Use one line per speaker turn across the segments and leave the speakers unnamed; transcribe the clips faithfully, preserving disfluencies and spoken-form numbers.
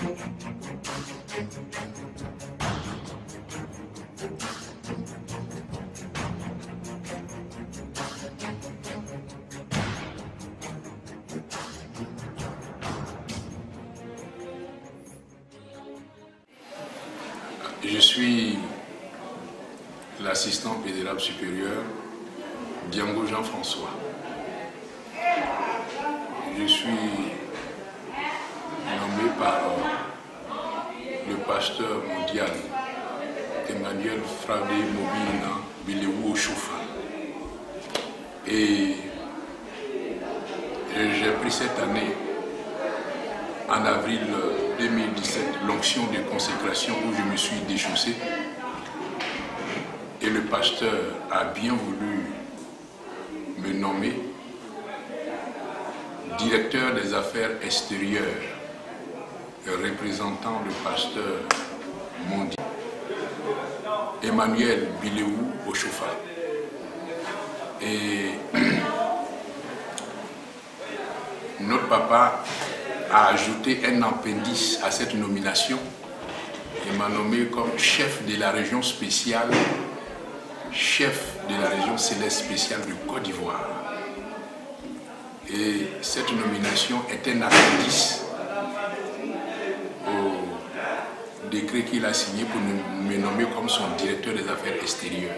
Je suis l'assistant fédéral supérieur Diango Jean-François. Je suis nommé par le pasteur mondial Emmanuel Frade Mobina Bilewu Oshofa. Et j'ai pris cette année, en avril deux mille dix-sept, l'onction de consécration où je me suis déchaussé. Et le pasteur a bien voulu me nommer directeur des affaires extérieures, représentant le pasteur mondial Emmanuel Bilewu Oshofa. Et notre papa a ajouté un appendice à cette nomination et m'a nommé comme chef de la région spéciale, chef de la région céleste spéciale du Côte d'Ivoire. Et cette nomination est un appendice au décret qu'il a signé pour me nommer comme son directeur des affaires extérieures.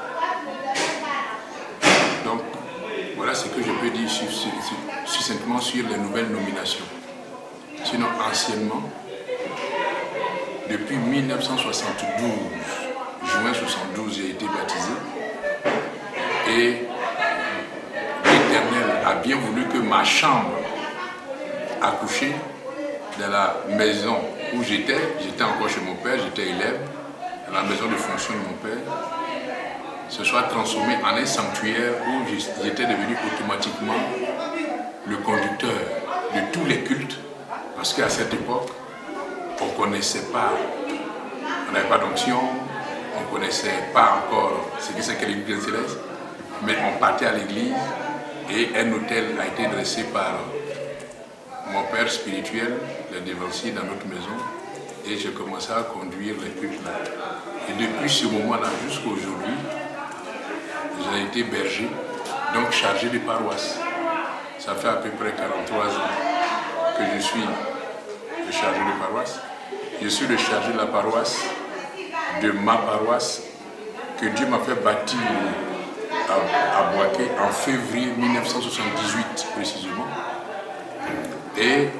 Donc, voilà ce que je peux dire succinctement sur les nouvelles nominations. Sinon, anciennement, depuis mille neuf cent soixante-douze, juin soixante-douze, j'ai été baptisé. Et l'Éternel a bien voulu que ma chambre à coucher dans la maison où j'étais, j'étais encore chez mon père, j'étais élève, dans la maison de fonction de mon père, se soit transformée en un sanctuaire où j'étais devenu automatiquement le conducteur de tous les cultes. Parce qu'à cette époque, on ne connaissait pas, on n'avait pas d'onction, on ne connaissait pas encore ce que c'est que l'église céleste, mais on partait à l'église et un autel a été dressé par mon père spirituel, le dévancier, dans notre maison, et j'ai commencé à conduire les cultes là. Et depuis ce moment-là jusqu'à aujourd'hui, j'ai été berger, donc chargé de paroisse. Ça fait à peu près quarante-trois ans que je suis le chargé de paroisse. Je suis le chargé de la paroisse, de ma paroisse, que Dieu m'a fait bâtir à, à Boaké en février mille neuf cent soixante-dix-huit précisément. Et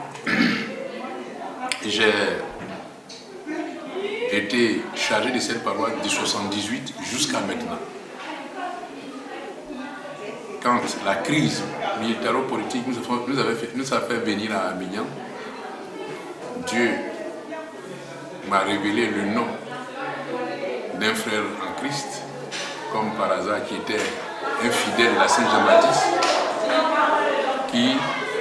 j'ai été chargé de cette paroisse de soixante-dix-huit jusqu'à maintenant. Quand la crise militaro-politique nous a, nous, avait fait, nous a fait venir à Abidjan, Dieu m'a révélé le nom d'un frère en Christ, comme par hasard, qui était un fidèle de la Saint-Jean-Baptiste, qui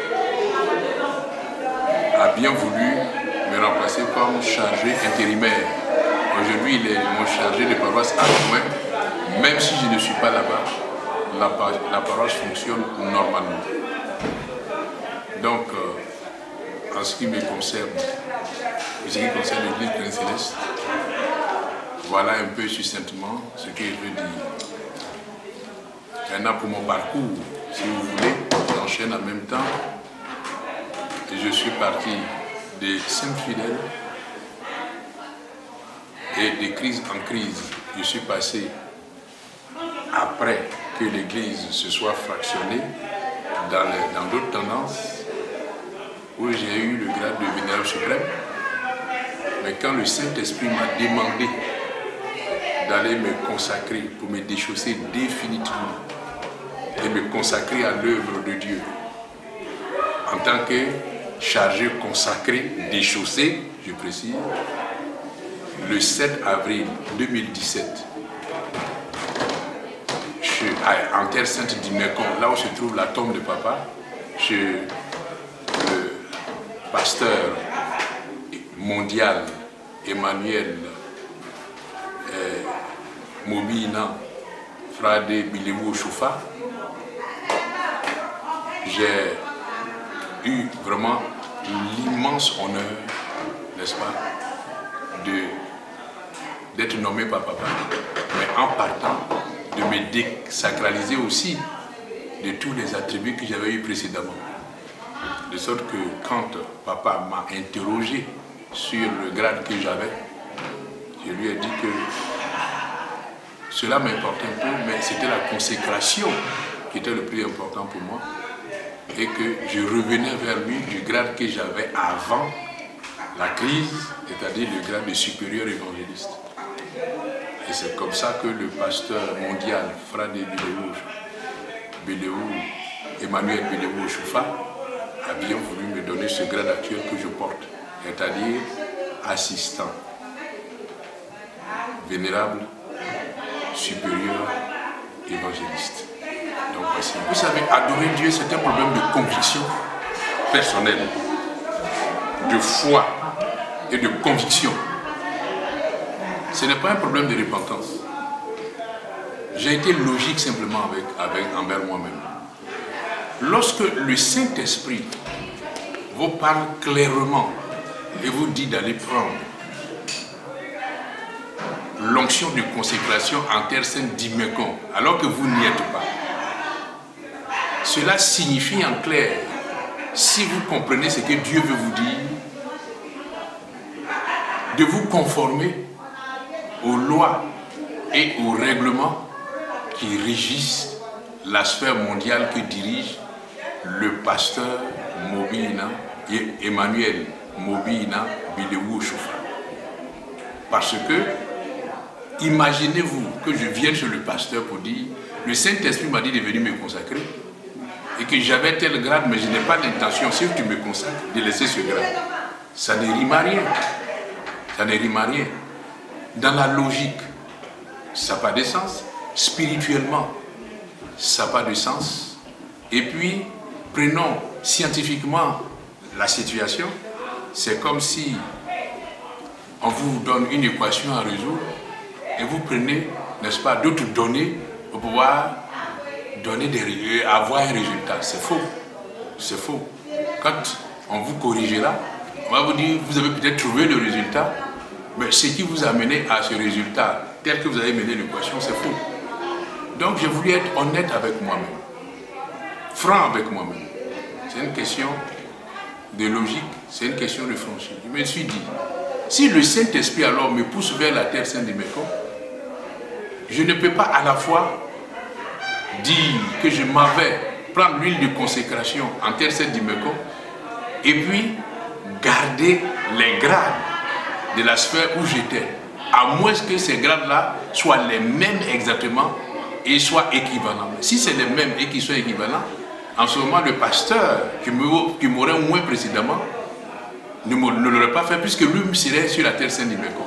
a bien voulu me remplacer comme chargé intérimaire. Aujourd'hui, il est mon chargé de paroisse adjoint, même si je ne suis pas là-bas. La, la paroisse fonctionne normalement. Donc, euh, en ce qui me concerne, en ce qui concerne l'église Grain Céleste, voilà un peu succinctement ce que je veux dire. Maintenant, pour mon parcours, si vous voulez, j'enchaîne en même temps. Et je suis parti des cinq fidèles et de crise en crise. Je suis passé après que l'Église se soit fractionnée dans d'autres tendances, où j'ai eu le grade de vénérable suprême. Mais quand le Saint-Esprit m'a demandé d'aller me consacrer pour me déchausser définitivement et me consacrer à l'œuvre de Dieu, en tant que chargé consacré, déchaussé, je précise, le sept avril deux mille dix-sept, en terre sainte d'Imekon, là où se trouve la tombe de papa, chez le pasteur mondial Emmanuel euh, Mobina Frade Bilewu Oshofa, j'ai eu vraiment l'immense honneur n'est-ce pas, d'être nommé par papa, mais en partant de me désacraliser aussi de tous les attributs que j'avais eus précédemment. De sorte que quand papa m'a interrogé sur le grade que j'avais, je lui ai dit que cela m'importait un peu, mais c'était la consécration qui était le plus important pour moi et que je revenais vers lui du grade que j'avais avant la crise, c'est-à-dire le grade de supérieur évangéliste. Et c'est comme ça que le pasteur mondial, Frade Biléou, Biléou, Emmanuel Biléou Choufa, a bien voulu me donner ce grade actuel que je porte, c'est-à-dire assistant, vénérable, supérieur, évangéliste. Donc voici. Vous savez, adorer Dieu, c'est un problème de conviction personnelle, de foi et de conviction. Ce n'est pas un problème de repentance. J'ai été logique simplement avec, avec, envers moi-même. Lorsque le Saint-Esprit vous parle clairement et vous dit d'aller prendre l'onction de consécration en terre sainte d'Imécon, alors que vous n'y êtes pas, cela signifie en clair, si vous comprenez ce que Dieu veut vous dire, de vous conformer aux lois et aux règlements qui régissent la sphère mondiale que dirige le pasteur Mobina, Emmanuel Mobina Biléou Choufa. Parce que, imaginez-vous que je vienne chez le pasteur pour dire, le Saint-Esprit m'a dit de venir me consacrer, et que j'avais tel grade, mais je n'ai pas l'intention, si tu me consacres, de laisser ce grade. Ça ne rime à rien. Ça ne rime à rien. Dans la logique, ça n'a pas de sens. Spirituellement, ça n'a pas de sens. Et puis, prenons scientifiquement la situation. C'est comme si on vous donne une équation à résoudre et vous prenez, n'est-ce pas, d'autres données pour pouvoir donner des, avoir un résultat. C'est faux. C'est faux. Quand on vous corrigera, on va vous dire, vous avez peut-être trouvé le résultat, mais ce qui vous a mené à ce résultat, tel que vous avez mené l'équation, c'est faux. Donc j'ai voulu être honnête avec moi-même, franc avec moi-même. C'est une question de logique, c'est une question de franchise. Je me suis dit, si le Saint-Esprit alors me pousse vers la terre sainte de Méco, je ne peux pas à la fois dire que je m'en vais prendre l'huile de consécration en terre sainte de Méco et puis garder les grades de la sphère où j'étais, à moins que ces grades-là soient les mêmes exactement et soient équivalents. Si c'est les mêmes et qu'ils soient équivalents, en ce moment, le pasteur qui m'aurait moins précédemment ne, ne l'aurait pas fait, puisque lui serait sur la terre sainte d'Iméco.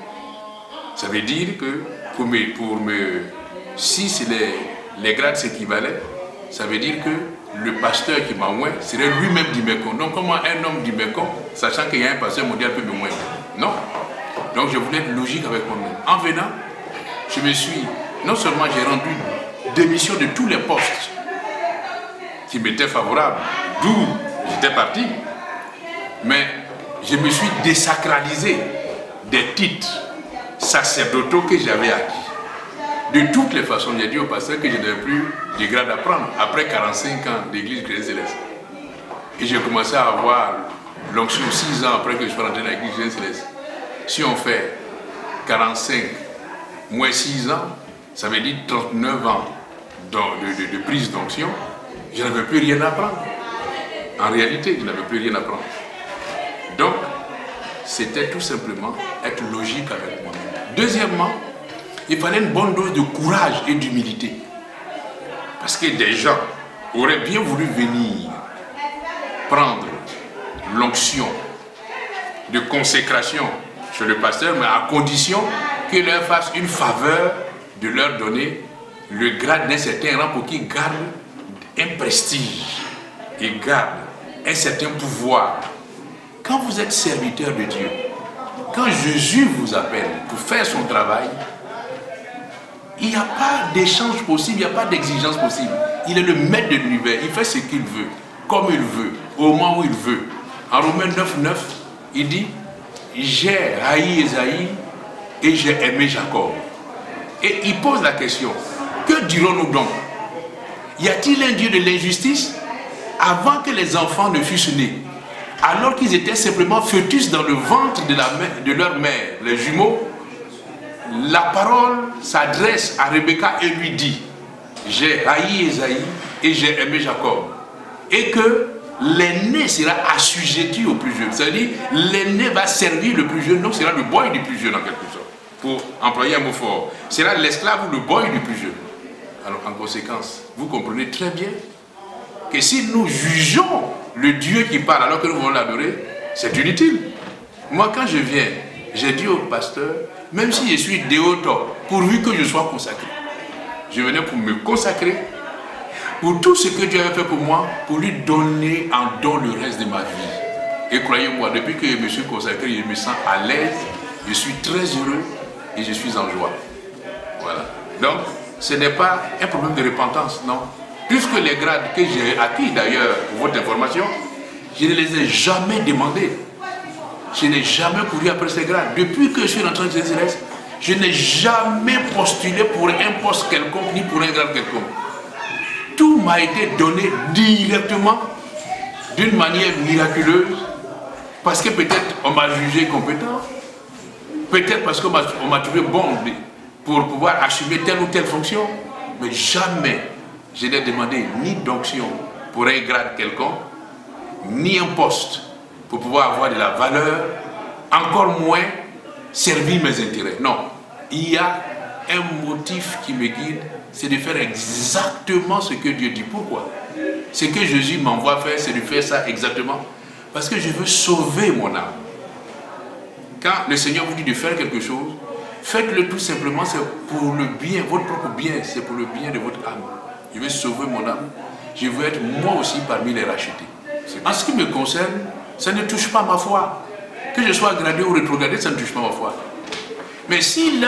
Ça veut dire que pour me, pour me, si les, les grades s'équivalaient, ça veut dire que le pasteur qui m'a moins serait lui-même d'Iméco. Donc comment un homme d'Iméco, sachant qu'il y a un pasteur mondial, peut me moins? Non. Donc je voulais être logique avec moi-même. En venant, je me suis, non seulement j'ai rendu démission de tous les postes qui m'étaient favorables, d'où j'étais parti, mais je me suis désacralisé des titres sacerdotaux que j'avais acquis. De toutes les façons, j'ai dit au pasteur que je n'avais plus de grade à prendre après quarante-cinq ans d'église chrétienne céleste. Et j'ai commencé à avoir l'onction six ans après que je sois rentré dans l'église chrétienne céleste. Si on fait quarante-cinq moins six ans, ça veut dire trente-neuf ans de, de, de, de prise d'onction. Je n'avais plus rien à prendre. En réalité, je n'avais plus rien à prendre. Donc, c'était tout simplement être logique avec moi-même. Deuxièmement, il fallait une bonne dose de courage et d'humilité. Parce que des gens auraient bien voulu venir prendre l'onction de consécration chez le pasteur, mais à condition qu'il leur fasse une faveur de leur donner le grade d'un certain rang pour qu'ils gardent un prestige et gardent un certain pouvoir. Quand vous êtes serviteur de Dieu, quand Jésus vous appelle pour faire son travail, il n'y a pas d'échange possible, il n'y a pas d'exigence possible. Il est le maître de l'univers, il fait ce qu'il veut, comme il veut, au moment où il veut. En Romains neuf, neuf, il dit, j'ai haï Ésaïe et j'ai aimé Jacob. Et il pose la question, que dirons-nous donc? Y a-t-il un Dieu de l'injustice? Avant que les enfants ne fussent nés, alors qu'ils étaient simplement fœtus dans le ventre de, la mère, de leur mère, les jumeaux, la parole s'adresse à Rebecca et lui dit, j'ai haï Ésaïe et j'ai aimé Jacob. Et que l'aîné sera assujetti au plus jeune. C'est-à-dire, l'aîné va servir le plus jeune, donc sera le boy du plus jeune en quelque sorte. Pour employer un mot fort. Sera l'esclave ou le boy du plus jeune. Alors en conséquence, vous comprenez très bien que si nous jugeons le Dieu qui parle alors que nous voulons l'adorer, c'est inutile. Moi quand je viens, j'ai dit au pasteur, même si je suis déoto, pourvu que je sois consacré. Je venais pour me consacrer, pour tout ce que Dieu avait fait pour moi, pour lui donner en don le reste de ma vie. Et croyez-moi, depuis que je me suis consacré, je me sens à l'aise, je suis très heureux et je suis en joie. Voilà. Donc, ce n'est pas un problème de repentance, non. Puisque les grades que j'ai acquis d'ailleurs, pour votre information, je ne les ai jamais demandés. Je n'ai jamais couru après ces grades. Depuis que je suis rentré en Jésus céleste, je n'ai jamais postulé pour un poste quelconque, ni pour un grade quelconque. Tout m'a été donné directement, d'une manière miraculeuse, parce que peut-être on m'a jugé compétent, peut-être parce qu'on m'a trouvé bon pour pouvoir assumer telle ou telle fonction, mais jamais je n'ai demandé ni d'onction pour un grade quelconque, ni un poste pour pouvoir avoir de la valeur, encore moins servir mes intérêts. Non, il y a un motif qui me guide, c'est de faire exactement ce que Dieu dit. Pourquoi? Ce que Jésus m'envoie faire, c'est de faire ça exactement parce que je veux sauver mon âme. Quand le Seigneur vous dit de faire quelque chose, faites-le tout simplement, c'est pour le bien, votre propre bien, c'est pour le bien de votre âme. Je veux sauver mon âme, je veux être moi aussi parmi les rachetés. En ce qui me concerne, ça ne touche pas ma foi. Que je sois gradé ou rétrogradé, ça ne touche pas ma foi. Mais s'il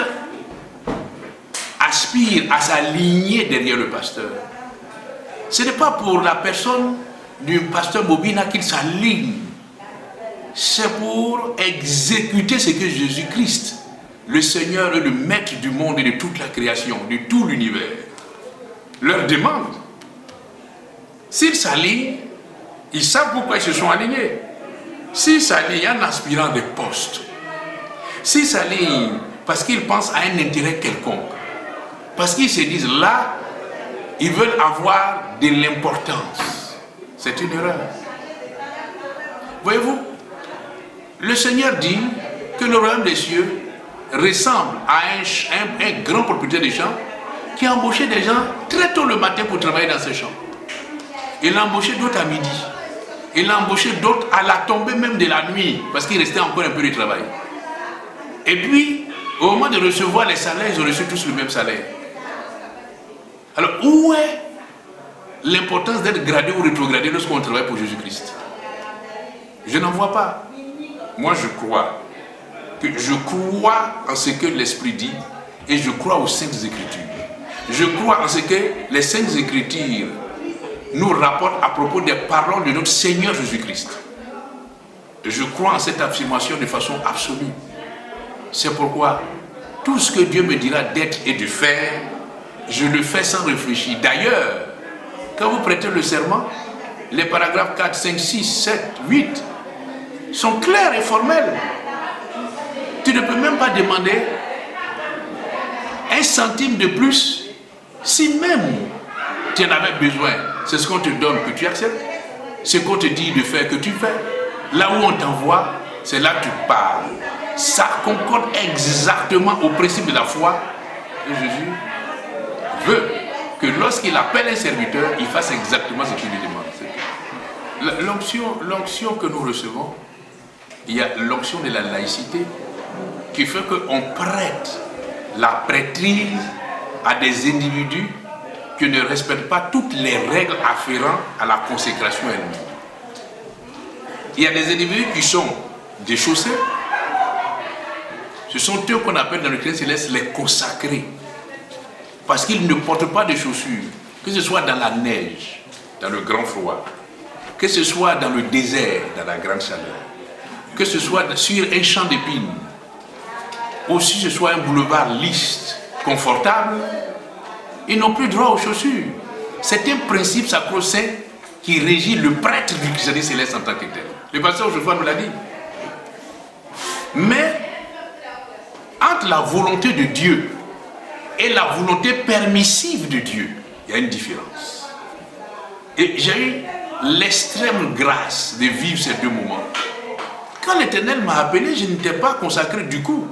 aspire à s'aligner derrière le pasteur, ce n'est pas pour la personne du pasteur Mobina qu'il s'aligne. C'est pour exécuter ce que Jésus-Christ, le Seigneur et le Maître du monde et de toute la création, de tout l'univers, leur demande. S'ils s'alignent, ils savent pourquoi ils se sont alignés. S'ils s'alignent en aspirant des postes, s'ils s'alignent parce qu'ils pensent à un intérêt quelconque, parce qu'ils se disent là, ils veulent avoir de l'importance, c'est une erreur. Voyez-vous, le Seigneur dit que le royaume des cieux ressemble à un, un, un grand propriétaire des champs qui a embauché des gens très tôt le matin pour travailler dans ses champs. Il a embauché d'autres à midi. Il a embauché d'autres à la tombée même de la nuit, parce qu'il restait encore un peu de travail. Et puis, au moment de recevoir les salaires, ils ont reçu tous le même salaire. Alors, où est l'importance d'être gradé ou rétrogradé lorsqu'on travaille pour Jésus-Christ? Je n'en vois pas. Moi, je crois que je crois en ce que l'Esprit dit et je crois aux Saintes Écritures. Je crois en ce que les Saintes Écritures nous rapportent à propos des paroles de notre Seigneur Jésus-Christ. Je crois en cette affirmation de façon absolue. C'est pourquoi tout ce que Dieu me dira d'être et de faire, je le fais sans réfléchir. D'ailleurs, quand vous prêtez le serment, les paragraphes quatre, cinq, six, sept, huit sont clairs et formels. Tu ne peux même pas demander un centime de plus si même tu en avais besoin. C'est ce qu'on te donne que tu acceptes. Ce qu'on te dit de faire que tu fais. Là où on t'envoie, c'est là que tu parles. Ça concorde exactement au principe de la foi. Et Jésus veut que lorsqu'il appelle un serviteur, il fasse exactement ce qu'il lui demande. L'onction, l'onction que nous recevons, il y a l'onction de la laïcité qui fait qu'on prête la prêtrise à des individus qui ne respectent pas toutes les règles afférentes à la consécration elle-même. Il y a des individus qui sont déchaussés. Ce sont eux qu'on appelle dans le Christ céleste les consacrés. Parce qu'ils ne portent pas de chaussures, que ce soit dans la neige, dans le grand froid, que ce soit dans le désert, dans la grande chaleur. que ce soit sur un champ d'épines, ou si ce soit un boulevard lisse, confortable, ils n'ont plus droit aux chaussures. C'est un principe sacro-saint qui régit le prêtre du christianisme céleste en tant que tel. Le pasteur Geoffroy nous l'a dit. Mais, entre la volonté de Dieu et la volonté permissive de Dieu, il y a une différence. Et j'ai eu l'extrême grâce de vivre ces deux moments. Quand l'Éternel m'a appelé, je n'étais pas consacré du coup.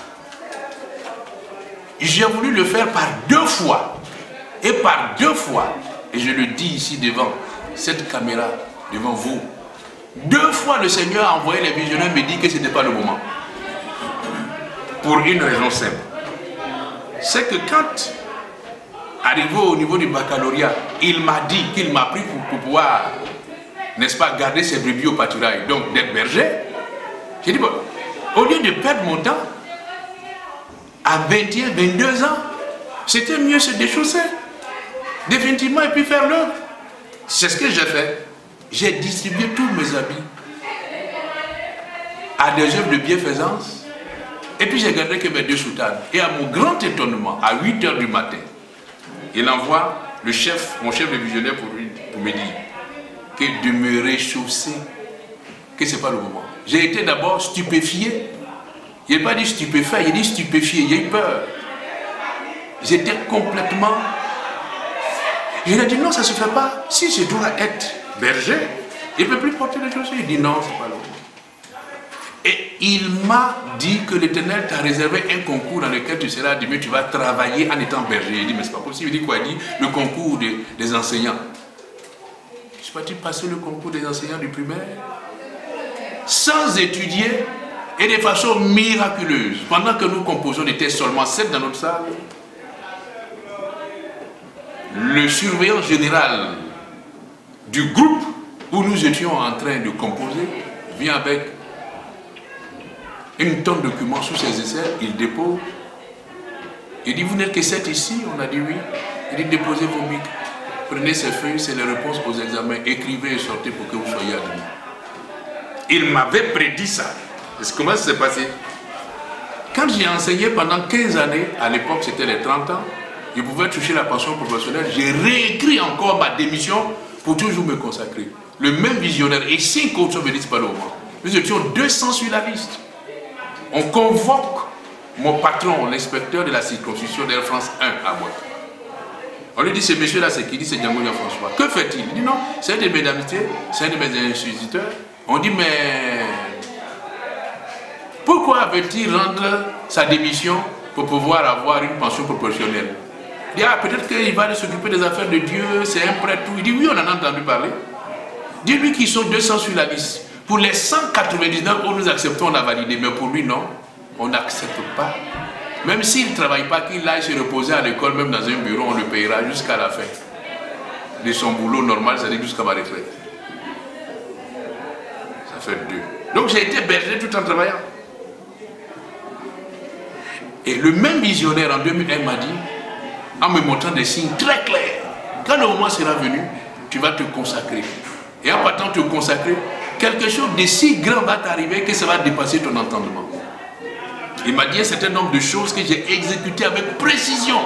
J'ai voulu le faire par deux fois. Et par deux fois, et je le dis ici devant cette caméra, devant vous, deux fois le Seigneur a envoyé les visionnaires me dire que ce n'était pas le moment. Pour une raison simple. C'est que quand, arrivé au niveau du baccalauréat, il m'a dit qu'il m'a pris pour, pour pouvoir, n'est-ce pas, garder ses brebis au pâturage, donc d'être berger. J'ai dit, bon, au lieu de perdre mon temps, à vingt et un, vingt-deux ans, c'était mieux se déchausser. Définitivement, et puis faire l'œuvre. C'est ce que j'ai fait. J'ai distribué tous mes habits à des œuvres de bienfaisance. Et puis j'ai gardé que mes deux soutanes. Et à mon grand étonnement, à huit heures du matin, il envoie le chef, mon chef de visionnaire pour, lui, pour me dire que de me réchausser, que ce n'est pas le moment. J'ai été d'abord stupéfié. Il n'a pas dit stupéfait, il a dit stupéfié, j'ai eu peur. J'étais complètement... Je lui ai dit non, ça ne se fait pas. Si je dois être berger, il ne peut plus porter les chaussures. Il dit non, ce n'est pas le moment. Et il m'a dit que l'Éternel t'a réservé un concours dans lequel tu seras admis, tu vas travailler en étant berger. Il dit mais ce n'est pas possible. Il dit quoi? Il dit le concours des, des enseignants. Je suis parti passer le concours des enseignants du primaire sans étudier et de façon miraculeuse. Pendant que nous composons, on était seulement sept dans notre salle. Le surveillant général du groupe où nous étions en train de composer vient avec une tonne de documents sous ses aisselles, il dépose. Il dit, vous n'êtes que sept ici? On a dit oui. Il dit, déposez vos bics. Prenez ces feuilles, c'est les réponses aux examens. Écrivez et sortez pour que vous soyez admis. Il m'avait prédit ça. Comment ça s'est passé? Quand j'ai enseigné pendant quinze années, à l'époque c'était les trente ans, je pouvais toucher la pension professionnelle, j'ai réécrit encore ma démission pour toujours me consacrer. Le même visionnaire et cinq autres me disent pas le moment. Nous étions deux cents sur la liste. On convoque mon patron, l'inspecteur de la circonscription d'Air France un à Boîte. On lui dit, ce monsieur-là, c'est qui? Il dit, c'est Django François. Que fait-il? Il dit, non, c'est un de mes amitiés, c'est un de mes instituteurs. On dit, mais pourquoi veut-il rendre sa démission pour pouvoir avoir une pension proportionnelle? Il dit, ah, peut-être qu'il va s'occuper des affaires de Dieu, c'est un prêtre. Il dit, oui, on en a entendu parler. Dis-lui qu'ils sont deux cents sur la liste. Pour les cent quatre-vingt-dix-neuf, où nous acceptons, on a validé. Mais pour lui, non, on n'accepte pas. Même s'il ne travaille pas, qu'il aille se reposer à l'école, même dans un bureau, on le payera jusqu'à la fin de son boulot normal, c'est-à-dire jusqu'à ma retraite. Ça fait deux. Donc j'ai été berger tout en travaillant. Et le même visionnaire en deux mille un m'a dit, en me montrant des signes très clairs, quand le moment sera venu, tu vas te consacrer. Et en partant te consacrer, quelque chose de si grand va t'arriver que ça va dépasser ton entendement. Il m'a dit un certain nombre de choses que j'ai exécutées avec précision.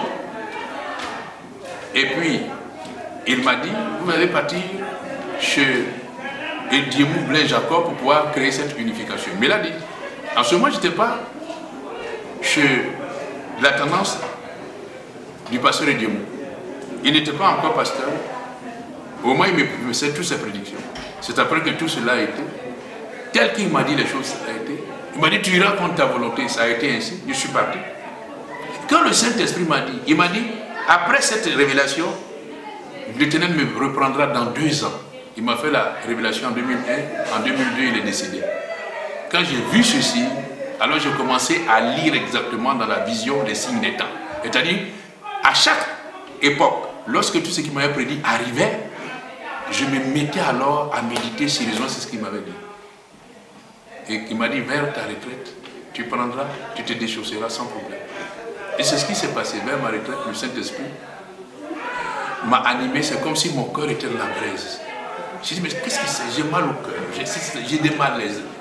Et puis, il m'a dit, vous allez partir chez Ediemou Blaise Jacob pour pouvoir créer cette unification. Mais il a dit, en ce moment, je n'étais pas chez la tendance du pasteur Ediemou. Il n'était pas encore pasteur. Au moment où il me faisait toutes ses prédictions. C'est après que tout cela a été, tel qu'il m'a dit les choses, ça a été. Il m'a dit, tu iras contre ta volonté, ça a été ainsi, je suis parti. Quand le Saint-Esprit m'a dit, il m'a dit, après cette révélation, l'Éternel me reprendra dans deux ans. Il m'a fait la révélation en deux mille un, en deux mille deux, il est décédé. Quand j'ai vu ceci, alors j'ai commencé à lire exactement dans la vision des signes des temps. C'est-à-dire, à chaque époque, lorsque tout ce qui m'avait prédit arrivait, je me mettais alors à méditer sérieusement sur ce qu'il m'avait dit. Et il m'a dit, vers ta retraite, tu prendras, tu te déchausseras sans problème. Et c'est ce qui s'est passé. Vers ma retraite, le Saint-Esprit m'a animé, c'est comme si mon cœur était dans la braise. J'ai dit, mais qu'est-ce que c'est? J'ai mal au cœur, j'ai des malaises.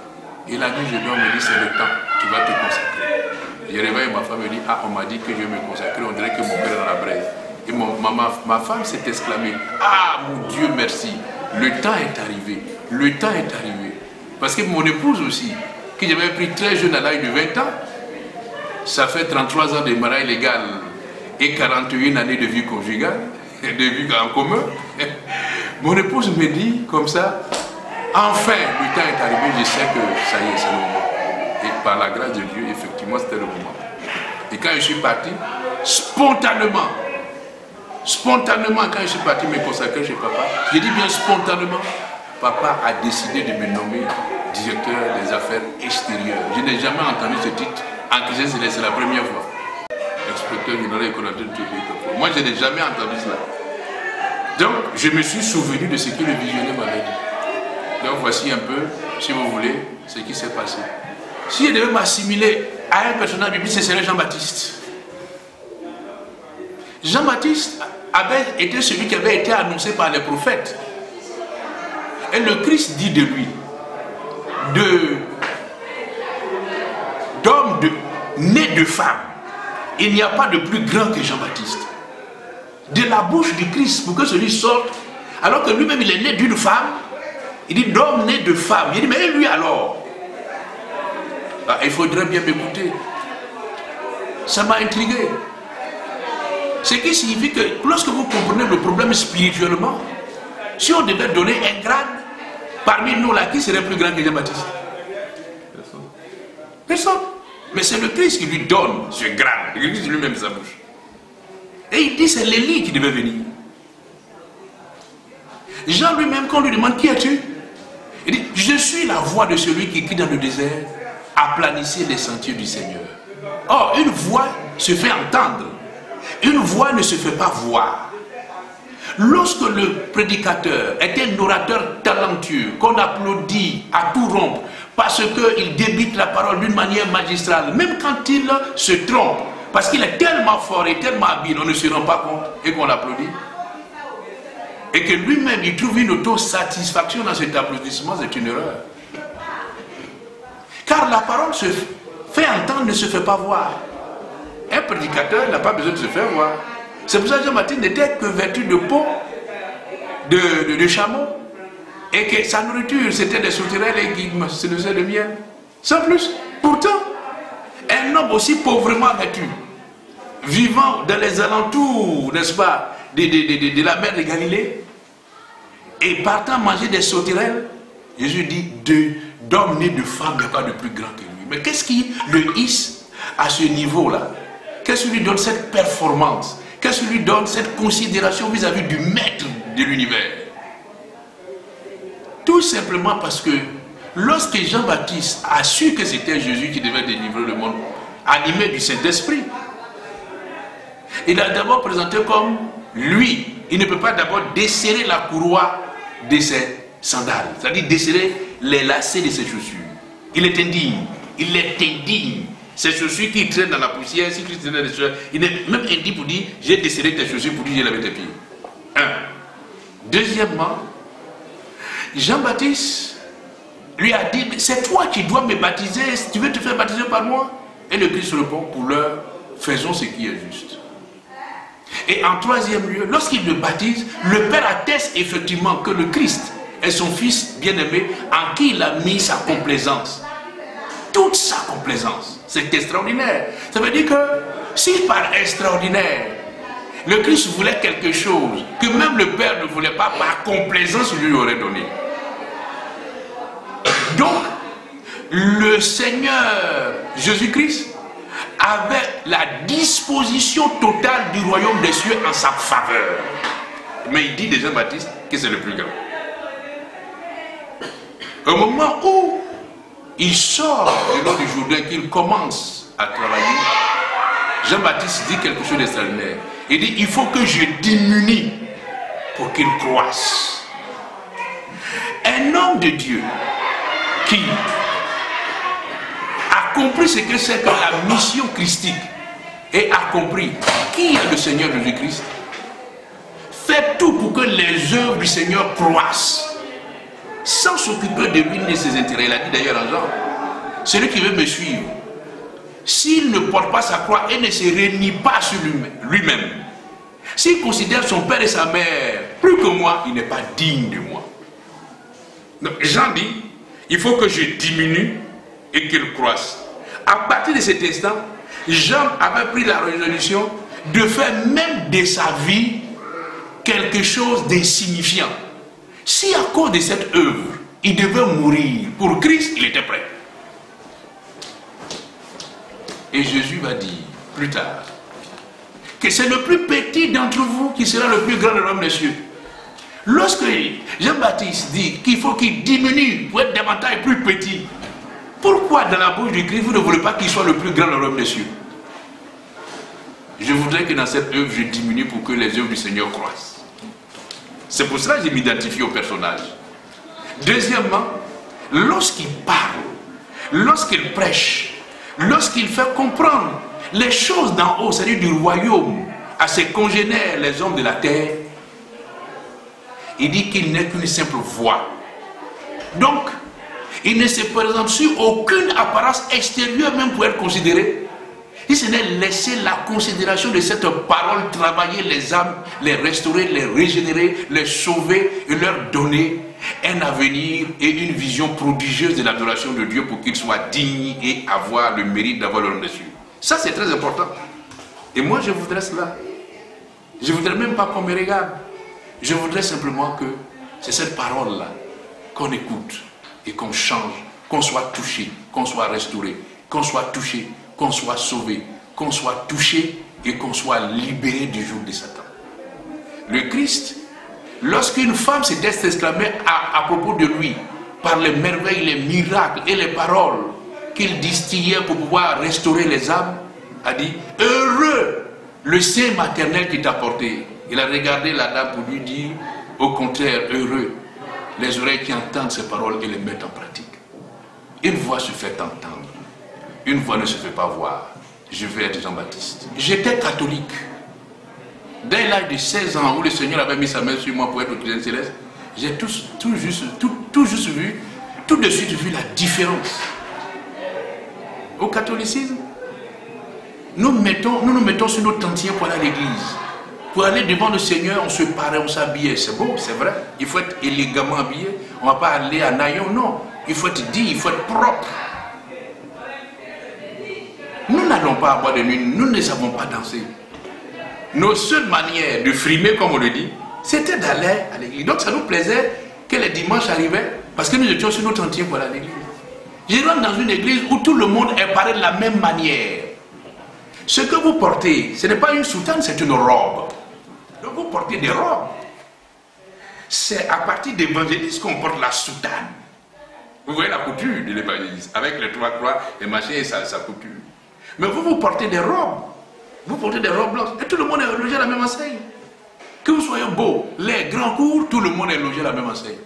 Et la nuit, je dors, me dit, c'est le temps, tu vas te consacrer. Je réveille, ma femme me dit, ah, on m'a dit que je vais me consacrer, on dirait que mon père est dans la braise. Et mon, ma, ma, ma femme s'est exclamée, ah, mon Dieu, merci, le temps est arrivé, le temps est arrivé. Parce que mon épouse aussi, que j'avais pris très jeune à l'âge de vingt ans, ça fait trente-trois ans de mariage légal et quarante et une années de vie conjugale, de vie en commun. Mon épouse me dit comme ça, enfin, le temps est arrivé, je sais que ça y est, c'est le moment. Et par la grâce de Dieu, effectivement, c'était le moment. Et quand je suis parti, spontanément, spontanément, quand je suis parti me consacrer chez papa, je dis bien spontanément, papa a décidé de me nommer directeur des affaires extérieures. Je n'ai jamais entendu ce titre en Christ, c'est la première fois. Inspecteur général économique de tout pays. Moi, je n'ai jamais entendu cela. Donc, je me suis souvenu de ce que le visionnaire m'avait dit. Donc, voici un peu, si vous voulez, ce qui s'est passé. Si je devais m'assimiler à un personnage biblique, ce serait Jean-Baptiste. Jean-Baptiste avait été celui qui avait été annoncé par les prophètes. Et le Christ dit de lui, d'homme de, né de femme, il n'y a pas de plus grand que Jean-Baptiste. De la bouche du Christ, pour que celui sorte, alors que lui-même il est né d'une femme, il dit d'homme né de femme. Il dit, mais lui alors? Ah, il faudrait bien m'écouter. Ça m'a intrigué. Ce qui signifie que lorsque vous comprenez le problème spirituellement, si on devait donner un grade parmi nous là, qui serait plus grand que Jean-Baptiste? Personne. Personne. Mais c'est le Christ qui lui donne ce grade. Le Christ lui-même sa bouche. Et il dit c'est l'Élie qui devait venir. Jean lui-même, quand on lui demande qui es-tu, il dit je suis la voix de celui qui crie dans le désert, aplanissez les sentiers du Seigneur. Or, une voix se fait entendre. Une voix ne se fait pas voir. Lorsque le prédicateur est un orateur talentueux, qu'on applaudit à tout rompre, parce qu'il débite la parole d'une manière magistrale, même quand il se trompe, parce qu'il est tellement fort et tellement habile, on ne se rend pas compte et qu'on l'applaudit. Et que lui-même, il trouve une autosatisfaction dans cet applaudissement, c'est une erreur. Car la parole se fait entendre, ne se fait pas voir. Un prédicateur n'a pas besoin de se faire voir. C'est pour ça que Jean-Baptiste n'était que vêtu de peau de, de, de chameau. Et que sa nourriture, c'était des sauterelles et qui se faisaient de miel. Sans plus. Pourtant, un homme aussi pauvrement vêtu, vivant dans les alentours, n'est-ce pas, de, de, de, de la mer de Galilée, et partant manger des sauterelles, Jésus dit, d'homme né de femme, il n'y a pas de plus grand que lui. Mais qu'est-ce qui le hisse à ce niveau-là? Qu'est-ce qui lui donne cette performance? Qu'est-ce qui lui donne cette considération vis-à-vis du maître de l'univers? Tout simplement parce que lorsque Jean-Baptiste a su que c'était Jésus qui devait délivrer le monde, animé du Saint-Esprit, il a d'abord présenté comme lui. Il ne peut pas d'abord desserrer la courroie de ses sandales, c'est-à-dire desserrer les lacets de ses chaussures. Il est indigne. Il est indigne. Ces chaussures qui traînent dans la poussière, si Christ traîne dans les chaussures, il est même indigne pour dire j'ai desserré tes chaussures pour dire j'ai lavé tes pieds. Un. Deuxièmement, Jean-Baptiste lui a dit c'est toi qui dois me baptiser, tu veux te faire baptiser par moi? Et le Christ répond pour l'heure, faisons ce qui est juste. Et en troisième lieu, lorsqu'il le baptise, le Père atteste effectivement que le Christ est son Fils bien-aimé en qui il a mis sa complaisance. Toute sa complaisance. C'est extraordinaire. Ça veut dire que si par extraordinaire, le Christ voulait quelque chose que même le Père ne voulait pas, par complaisance, il lui aurait donné. Donc, le Seigneur Jésus-Christ avait la disposition totale du royaume des cieux en sa faveur. Mais il dit de Jean-Baptiste que c'est le plus grand. Au moment où il sort du long du Jourdain, qu'il commence à travailler, Jean-Baptiste dit quelque chose d'extraordinaire. Il dit, il faut que je diminue pour qu'il croisse. Un homme de Dieu qui a compris ce que c'est que la mission christique et a compris qui est le Seigneur Jésus-Christ, fait tout pour que les œuvres du Seigneur croissent, sans s'occuper de lui ni de ses intérêts. Il a dit d'ailleurs en Jean, celui qui veut me suivre, s'il ne porte pas sa croix et ne se renie pas sur lui-même, s'il considère son père et sa mère plus que moi, il n'est pas digne de moi. Donc Jean dit, il faut que je diminue et qu'il croisse. À partir de cet instant, Jean avait pris la résolution de faire même de sa vie quelque chose d'insignifiant. Si à cause de cette œuvre, il devait mourir pour Christ, il était prêt. Et Jésus va dire plus tard que c'est le plus petit d'entre vous qui sera le plus grand de l'homme des cieux. Lorsque Jean-Baptiste dit qu'il faut qu'il diminue pour être davantage plus petit, pourquoi dans la bouche du Christ vous ne voulez pas qu'il soit le plus grand de l'homme des cieux? Je voudrais que dans cette œuvre je diminue pour que les œuvres du Seigneur croissent. C'est pour cela que je m'identifie au personnage. Deuxièmement, lorsqu'il parle, lorsqu'il prêche, lorsqu'il fait comprendre les choses d'en haut, c'est-à-dire du royaume, à ses congénères, les hommes de la terre, il dit qu'il n'est qu'une simple voix. Donc, il ne se présente sur aucune apparence extérieure même pour être considéré. Si ce n'est laisser la considération de cette parole travailler les âmes, les restaurer, les régénérer, les sauver et leur donner un avenir et une vision prodigieuse de l'adoration de Dieu pour qu'ils soient dignes et avoir le mérite d'avoir le nom des cieux. Ça c'est très important. Et moi je voudrais cela. Je ne voudrais même pas qu'on me regarde. Je voudrais simplement que c'est cette parole-là qu'on écoute et qu'on change, qu'on soit touché, qu'on soit restauré, qu'on soit touché, qu'on soit sauvé, qu'on soit touché et qu'on soit libéré du joug de Satan. Le Christ, lorsqu'une femme s'était exclamée à, à propos de lui, par les merveilles, les miracles et les paroles qu'il distillait pour pouvoir restaurer les âmes, a dit, heureux le sein maternel qui t'a porté. Il a regardé la dame pour lui dire, au contraire, heureux les oreilles qui entendent ces paroles et les mettent en pratique. Une voix se fait entendre. Une voix ne se fait pas voir. Je vais être Jean-Baptiste. J'étais catholique. Dès l'âge de seize ans où le Seigneur avait mis sa main sur moi pour être au trône céleste, j'ai tout, tout, juste, tout, tout juste vu, tout de suite vu la différence. Au catholicisme, nous, mettons, nous nous mettons sur nos tantiers pour aller à l'église. Pour aller devant le Seigneur, on se paraît, on s'habille. C'est beau, c'est vrai. Il faut être élégamment habillé. On ne va pas aller à Nayon, non. Il faut être dit, il faut être propre. Nous n'allons pas à boire de nuit, nous ne savons pas danser. Nos seules manières de frimer, comme on le dit, c'était d'aller à l'église. Donc ça nous plaisait que les dimanches arrivaient, parce que nous étions sur nos tantiers pour aller à l'église. Je rentre dans une église où tout le monde est paré de la même manière. Ce que vous portez, ce n'est pas une soutane, c'est une robe. Donc vous portez des robes. C'est à partir d'évangélistes qu'on porte la soutane. Vous voyez la couture de l'évangéliste, avec les trois croix, les machins et sa, sa couture. Mais vous, vous portez des robes. Vous portez des robes blanches. Et tout le monde est logé à la même enseigne. Que vous soyez beau, les grands cours, tout le monde est logé à la même enseigne.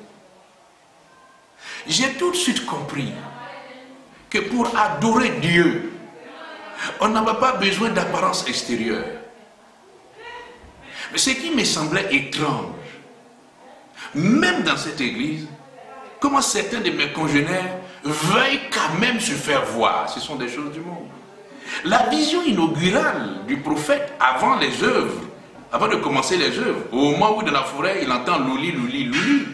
J'ai tout de suite compris que pour adorer Dieu, on n'avait pas besoin d'apparence extérieure. Mais ce qui me semblait étrange, même dans cette église, comment certains de mes congénères veuillent quand même se faire voir. Ce sont des choses du monde. La vision inaugurale du prophète avant les œuvres, avant de commencer les œuvres, au moment où dans la forêt il entend louli, louli, louli,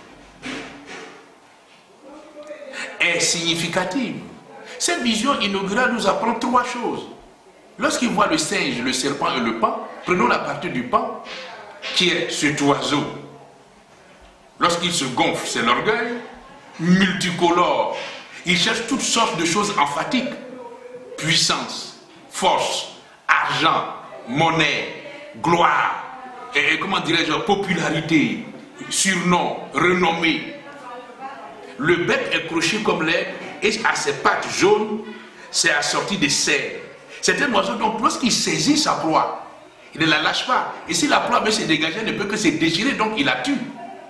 est significative. Cette vision inaugurale nous apprend trois choses. Lorsqu'il voit le singe, le serpent et le paon, prenons la partie du paon, qui est cet oiseau. Lorsqu'il se gonfle, c'est l'orgueil, multicolore. Il cherche toutes sortes de choses emphatiques. Puissance, force, argent, monnaie, gloire, et, et comment dirais-je, popularité, surnom, renommée. Le bec est croché comme l'aigle et à ses pattes jaunes, c'est assorti de cerfs. C'est un oiseau, donc lorsqu'il saisit sa proie, il ne la lâche pas. Et si la proie veut se dégager, elle ne peut que se déchirer, donc il la tue.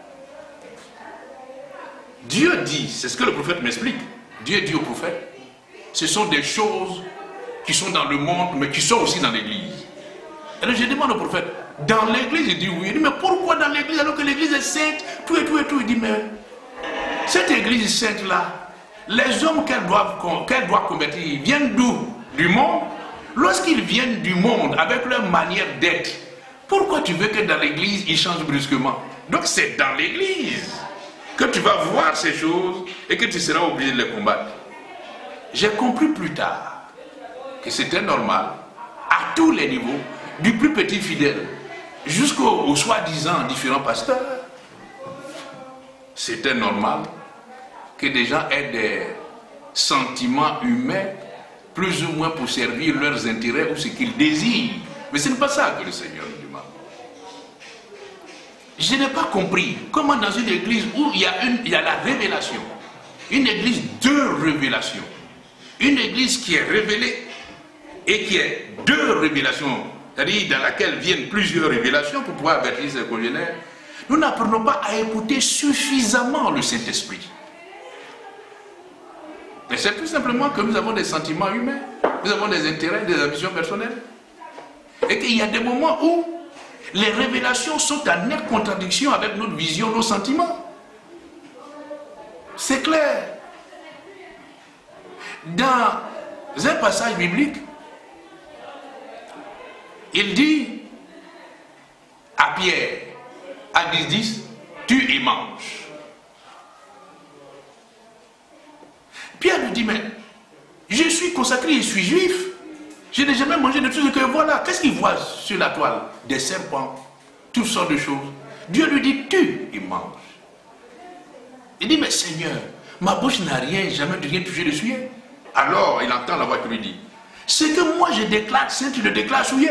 Dieu dit, c'est ce que le prophète m'explique, Dieu dit au prophète, ce sont des choses qui sont dans le monde, mais qui sont aussi dans l'église. Et donc je demande au prophète, dans l'église, il dit oui. Il dit, mais pourquoi dans l'église alors que l'église est sainte, tout et tout et tout. Il dit, mais cette église sainte là, les hommes qu'elle doit, qu'elle doit convertir viennent d'où? Du monde. Lorsqu'ils viennent du monde avec leur manière d'être, pourquoi tu veux que dans l'église, ils changent brusquement? Donc c'est dans l'église que tu vas voir ces choses et que tu seras obligé de les combattre. J'ai compris plus tard que c'était normal, à tous les niveaux, du plus petit fidèle jusqu'au soi-disant différents pasteurs. C'était normal que des gens aient des sentiments humains plus ou moins pour servir leurs intérêts ou ce qu'ils désirent. Mais ce n'est pas ça que le Seigneur nous demande. Je n'ai pas compris comment dans une église où il y a, une, il y a la révélation, une église de révélation, une église qui est révélée et qui est de révélation, c'est-à-dire dans laquelle viennent plusieurs révélations pour pouvoir avertir ses congénères, nous n'apprenons pas à écouter suffisamment le Saint-Esprit. Mais c'est tout simplement que nous avons des sentiments humains, nous avons des intérêts, des ambitions personnelles. Et qu'il y a des moments où les révélations sont en nette contradiction avec notre vision, nos sentiments. C'est clair. Dans un passage biblique, il dit à Pierre, à dix dix, tue et mange. Pierre lui dit, mais je suis consacré, je suis juif. Je n'ai jamais mangé de tout ce que voilà. Qu'est-ce qu'il voit sur la toile? Des serpents, toutes sortes de choses. Dieu lui dit, tue et mange. Il dit, mais Seigneur, ma bouche n'a rien, jamais de rien touché de souillé. Alors il entend la voix qui lui dit, ce que moi je déclare saint, tu le déclares souillé.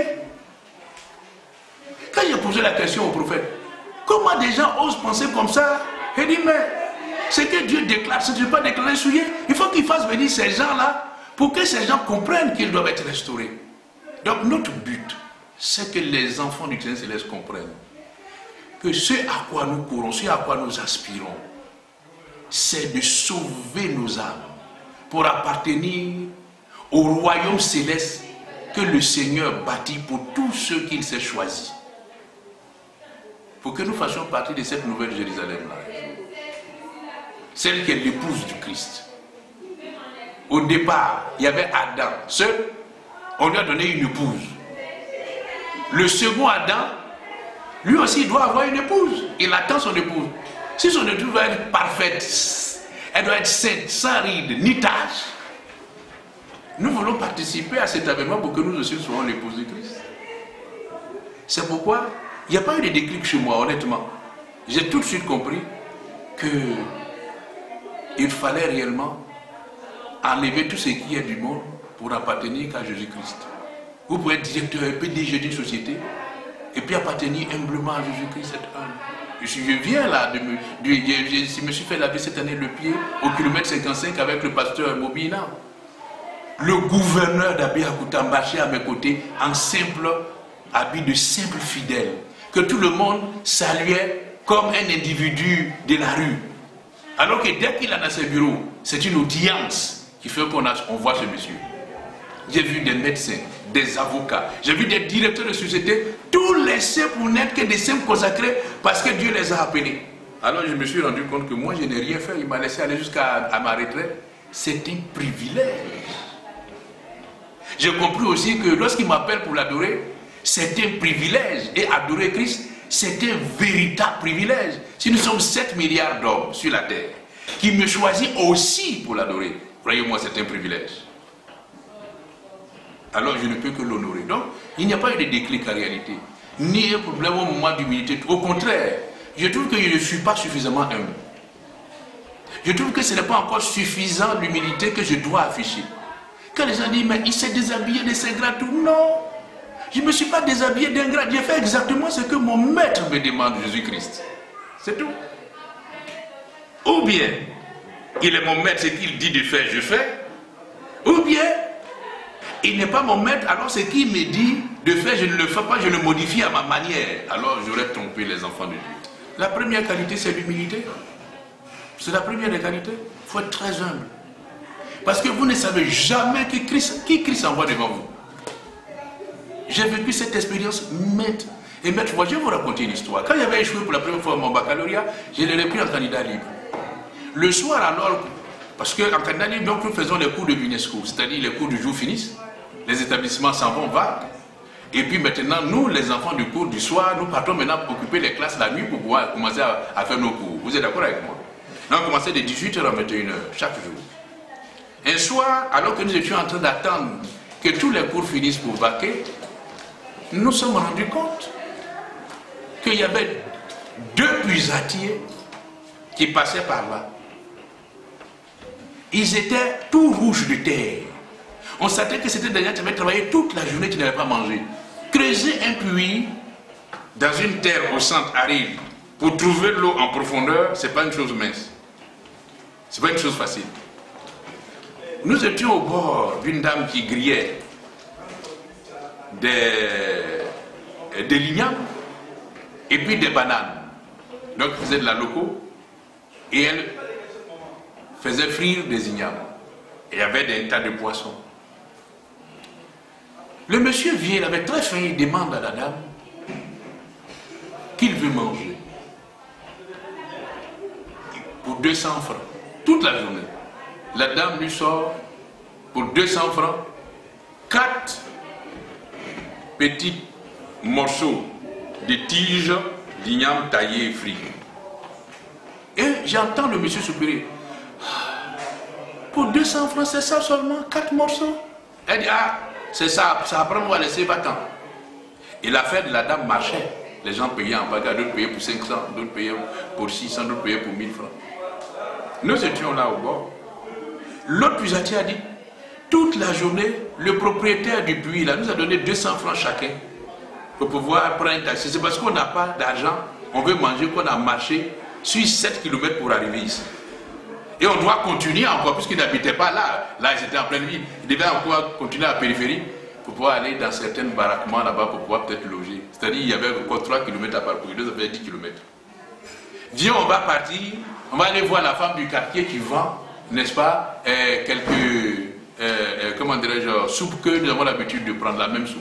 Quand j'ai posé la question au prophète, comment des gens osent penser comme ça? Il dit, mais ce que Dieu déclare, ce n'est pas déclaré souillé. Il faut qu'il fasse venir ces gens-là pour que ces gens comprennent qu'ils doivent être restaurés. Donc notre but, c'est que les enfants du Seigneur céleste comprennent que ce à quoi nous courons, ce à quoi nous aspirons, c'est de sauver nos âmes pour appartenir au royaume céleste que le Seigneur bâtit pour tous ceux qu'il s'est choisis. Pour que nous fassions partie de cette nouvelle Jérusalem-là. Celle qui est l'épouse du Christ. Au départ, il y avait Adam seul, on lui a donné une épouse. Le second Adam, lui aussi, il doit avoir une épouse. Il attend son épouse. Si son épouse doit être parfaite, elle doit être sainte, sans ride, ni tache. Nous voulons participer à cet événement pour que nous aussi soyons l'épouse de Christ. C'est pourquoi il n'y a pas eu de déclic chez moi, honnêtement. J'ai tout de suite compris que il fallait réellement enlever tout ce qui est du monde pour appartenir qu'à Jésus-Christ. Vous pouvez être directeur et P D G d'une société et puis appartenir humblement à Jésus-Christ, cette âme. Je, je viens là, de me, de, je, je me suis fait laver cette année le pied au kilomètre cinquante-cinq avec le pasteur Mobina. Le gouverneur d'Abiyakuta marchait à mes côtés en simple habit de simple fidèle, que tout le monde saluait comme un individu de la rue. Alors que dès qu'il est dans ses bureaux, c'est une audience qui fait qu'on on voit ce monsieur. J'ai vu des médecins, des avocats, j'ai vu des directeurs de société, tous laissés pour n'être que des simples consacrés parce que Dieu les a appelés. Alors je me suis rendu compte que moi je n'ai rien fait, il m'a laissé aller jusqu'à ma retraite. C'est un privilège. J'ai compris aussi que lorsqu'il m'appelle pour l'adorer, c'est un privilège. Et adorer Christ, c'est un véritable privilège. Si nous sommes sept milliards d'hommes sur la terre, qui me choisit aussi pour l'adorer, croyez-moi, c'est un privilège. Alors je ne peux que l'honorer. Donc, il n'y a pas eu de déclic en réalité, ni un problème au moment d'humilité. Au contraire, je trouve que je ne suis pas suffisamment humble. Je trouve que ce n'est pas encore suffisant l'humilité que je dois afficher. Quand les gens disent, mais il s'est déshabillé de saint grade, non, je ne me suis pas déshabillé d'un grade, j'ai fait exactement ce que mon maître me demande, Jésus-Christ. C'est tout. Ou bien, il est mon maître, ce qu'il dit de faire, je fais. Ou bien, il n'est pas mon maître, alors ce qu'il me dit de faire, je ne le fais pas, je le modifie à ma manière. Alors j'aurais trompé les enfants de Dieu. La première qualité, c'est l'humilité. C'est la première des qualités. Il faut être très humble. Parce que vous ne savez jamais qui Christ, qui Christ envoie devant vous. J'ai vécu cette expérience maître. Et maître, moi, je vais vous raconter une histoire. Quand j'avais échoué pour la première fois mon baccalauréat, je l'ai repris en candidat libre. Le soir, alors Parce qu'en Canada, donc, nous faisons les cours de l'UNESCO, c'est-à-dire les cours du jour finissent, les établissements s'en vont, va. Et puis maintenant, nous, les enfants du cours du soir, nous partons maintenant pour occuper les classes la nuit pour pouvoir commencer à, à faire nos cours. Vous êtes d'accord avec moi? Là, on commençait de dix-huit heures à vingt et une heures, chaque jour. Un soir, alors que nous étions en train d'attendre que tous les cours finissent pour vaquer, nous nous sommes rendus compte qu'il y avait deux puisatiers qui passaient par là. Ils étaient tout rouges de terre. On savait que c'était des gens qui avaient travaillé toute la journée, qui n'avaient pas mangé. Creuser un puits dans une terre au centre aride pour trouver de l'eau en profondeur, ce n'est pas une chose mince. Ce n'est pas une chose facile. Nous étions au bord d'une dame qui grillait des, des lignames et puis des bananes. Donc elle faisait de la loco et elle faisait frire des ignames. Et il y avait des tas de poissons. Le monsieur vient, il avait très faim, il demande à la dame qu'il veut manger. Pour deux cents francs, toute la journée. La dame lui sort pour deux cents francs, quatre petits morceaux de tiges d'igname taillées et frites. Et j'entends le monsieur soupirer. Pour deux cents francs, c'est ça seulement, quatre morceaux. Elle dit, ah, c'est ça, ça après on va laisser vacant. Et l'affaire de la dame marchait. Les gens payaient en bagarre, d'autres payaient pour cinq cents, d'autres payaient pour six cents, d'autres payaient pour mille francs. Nous étions là au bord. L'autre puisatier a dit, toute la journée, le propriétaire du puits là, nous a donné deux cents francs chacun pour pouvoir prendre un taxi. C'est parce qu'on n'a pas d'argent, on veut manger, qu'on a marché sur sept kilomètres pour arriver ici. Et on doit continuer encore, puisqu'il n'habitait pas là. Là, ils étaient en pleine ville. Il devait encore continuer à la périphérie pour pouvoir aller dans certains baraquements là-bas pour pouvoir peut-être loger. C'est-à-dire qu'il y avait encore trois kilomètres à parcourir, deux, ça fait dix kilomètres. Viens, on va partir, on va aller voir la femme du quartier qui vend, n'est-ce pas, euh, quelques, euh, euh, comment dirais-je, soupes que nous avons l'habitude de prendre, la même soupe.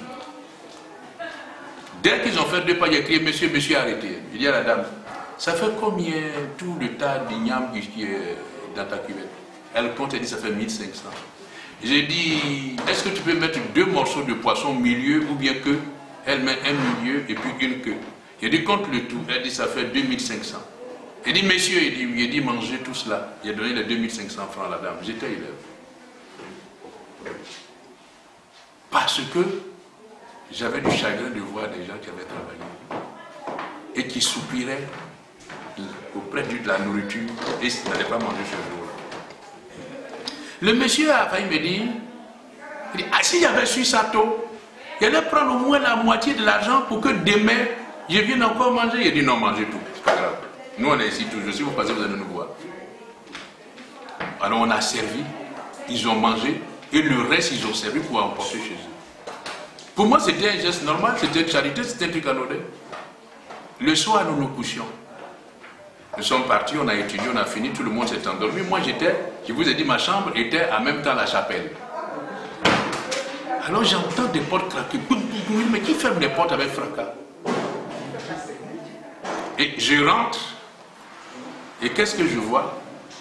Dès qu'ils ont fait deux pas, il a crié, monsieur, monsieur, arrêtez. Il dit à la dame, ça fait combien tout le tas d'igname qui est dans ta cuvette? Elle compte et dit, ça fait mille cinq cents. J'ai dit, est-ce que tu peux mettre deux morceaux de poisson au milieu ou bien que? Elle met un milieu et puis une queue. J'ai dit, compte le tout. Elle dit, ça fait deux mille cinq cents. Il dit, monsieur, il dit, il dit, mangez tout cela. Il a donné les deux mille cinq cents francs à la dame. J'étais élève. Parce que j'avais du chagrin de voir des gens qui avaient travaillé et qui soupiraient auprès de la nourriture et qui n'allaient pas manger ce jour-là. Le monsieur a failli me dire, il dit, ah, si j'avais su ça tôt, il allait prendre au moins la moitié de l'argent pour que demain, je vienne encore manger. Il a dit, non, mangez tout, c'est pas grave. Nous, on est ici toujours. Si vous passez, vous allez nous voir. Alors, on a servi, ils ont mangé, et le reste, ils ont servi pour emporter chez eux. Pour moi, c'était un geste normal, c'était une charité, c'était un truc anodin. Le soir, nous nous couchions. Nous sommes partis, on a étudié, on a fini, tout le monde s'est endormi. Moi, j'étais, je vous ai dit, ma chambre était en même temps la chapelle. Alors, j'entends des portes craquer. Mais qui ferme les portes avec fracas? Et je rentre. Et qu'est-ce que je vois?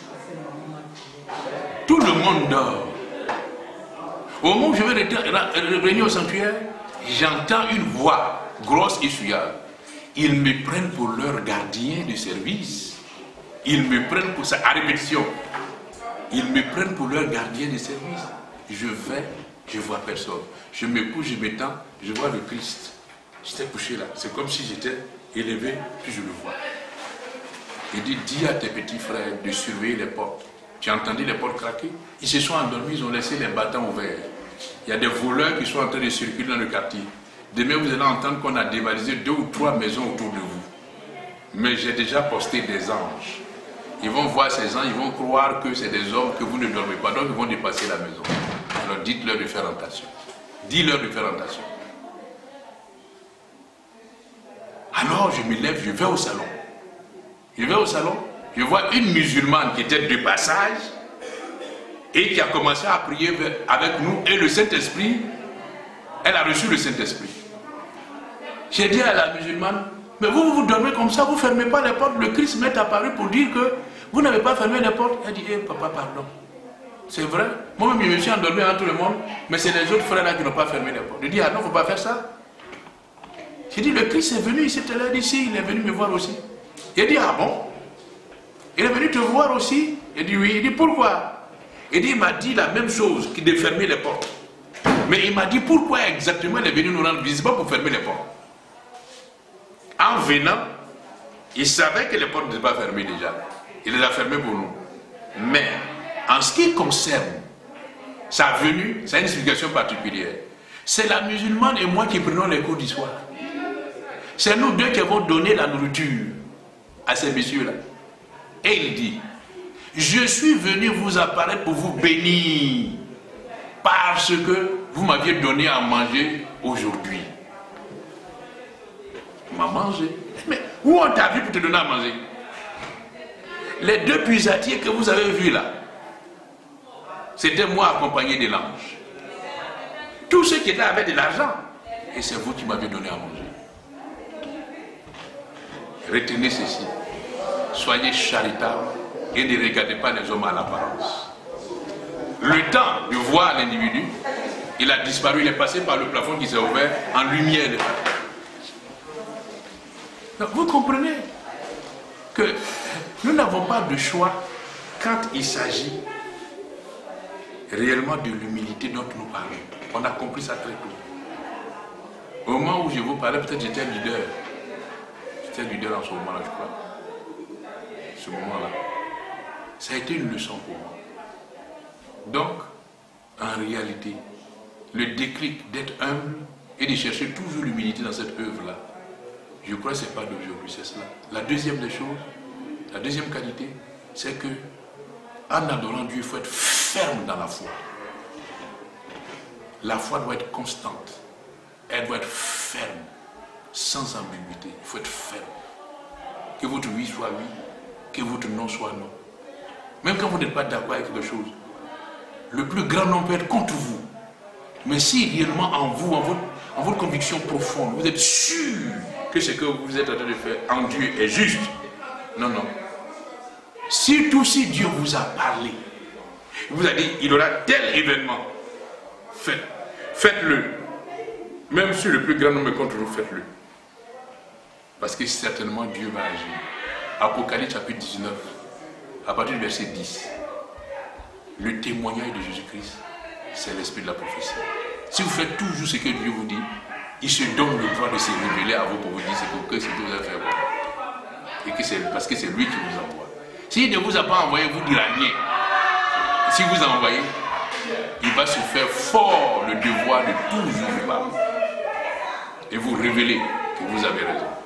Tout le monde dort. Au moment où je vais revenir au sanctuaire, j'entends une voix grosse et suave. Ils me prennent pour leur gardien de service. Ils me prennent pour ça, à répétition. Ils me prennent pour leur gardien de service. Je vais, je vois personne. Je me couche, je m'étends, je vois le Christ. J'étais couché là. C'est comme si j'étais élevé, puis je le vois. Il dit, dis à tes petits frères de surveiller les portes. Tu as entendu les portes craquer? Ils se sont endormis, ils ont laissé les battants ouverts. Il y a des voleurs qui sont en train de circuler dans le quartier. Demain, vous allez entendre qu'on a dévalisé deux ou trois maisons autour de vous. Mais j'ai déjà posté des anges. Ils vont voir ces anges, ils vont croire que c'est des hommes, que vous ne dormez pas. Donc, ils vont dépasser la maison. Alors, dites-leur de faire attention. Dis-leur de faire attention. Alors, je me lève, je vais au salon. Je vais au salon, je vois une musulmane qui était de passage et qui a commencé à prier avec nous. Et le Saint-Esprit, elle a reçu le Saint-Esprit. J'ai dit à la musulmane, mais vous, vous dormez comme ça, vous ne fermez pas les portes. Le Christ m'est apparu pour dire que vous n'avez pas fermé les portes. Elle dit, eh, papa, pardon. C'est vrai. Moi-même, je me suis endormi dans tout le monde, mais c'est les autres frères là qui n'ont pas fermé les portes. Je dis, ah non, il ne faut pas faire ça. J'ai dit, le Christ est venu, il s'était là d'ici, il est venu me voir aussi. Il a dit, ah bon? Il est venu te voir aussi? Il dit, oui. Il dit, pourquoi? Il dit, il m'a dit la même chose, qu'il de fermer les portes. Mais il m'a dit, pourquoi exactement il est venu nous rendre visite? Pas pour fermer les portes. En venant, il savait que les portes n'étaient pas fermées déjà. Il les a fermées pour nous. Mais, en ce qui concerne sa venue, ça a une explication particulière. C'est la musulmane et moi qui prenons les cours d'histoire. C'est nous deux qui avons donné la nourriture à ces messieurs-là. Et il dit, je suis venu vous apparaître pour vous bénir parce que vous m'aviez donné à manger aujourd'hui. Il m'a mangé. Mais où on t'a vu pour te donner à manger? Les deux puisatiers que vous avez vus là, c'était moi accompagné de l'ange. Tous ceux qui étaient avaient de l'argent. Et c'est vous qui m'avez donné à manger. Retenez ceci. Soyez charitables et ne regardez pas les hommes à l'apparence. Le temps de voir l'individu, il a disparu, il est passé par le plafond qui s'est ouvert en lumière. Donc, vous comprenez que nous n'avons pas de choix quand il s'agit réellement de l'humilité dont nous parlons. On a compris ça très tôt. Au moment où je vous parlais, peut-être j'étais leader. J'étais leader en ce moment-là, je crois. Ce moment-là. Ça a été une leçon pour moi. Donc, en réalité, le déclic d'être humble et de chercher toujours l'humilité dans cette œuvre-là, je crois que ce n'est pas d'aujourd'hui, c'est cela. La deuxième des choses, la deuxième qualité, c'est que en adorant Dieu, il faut être ferme dans la foi. La foi doit être constante. Elle doit être ferme, sans ambiguïté. Il faut être ferme. Que votre oui soit oui, que votre non soit non. Même quand vous n'êtes pas d'accord avec quelque chose, le plus grand nombre peut être contre vous. Mais si réellement en vous, en votre, en votre conviction profonde, vous êtes sûr que ce que vous êtes en train de faire en Dieu est juste, non, non. Surtout si Dieu vous a parlé, il vous a dit, il y aura tel événement, faites, faites-le. Même si le plus grand nombre est contre vous, faites-le. Parce que certainement Dieu va agir. Apocalypse chapitre dix-neuf, à partir du verset dix. Le témoignage de Jésus-Christ, c'est l'esprit de la prophétie. Si vous faites toujours ce que Dieu vous dit, il se donne le droit de se révéler à vous pour vous dire ce que, ce que vous avez fait. Et que c'est parce que c'est lui qui vous envoie. S'il ne vous a pas envoyé, vous ne direz rien. Si vous envoyez, il va se faire fort le devoir de toujours vous parler. Et vous révéler que vous avez raison.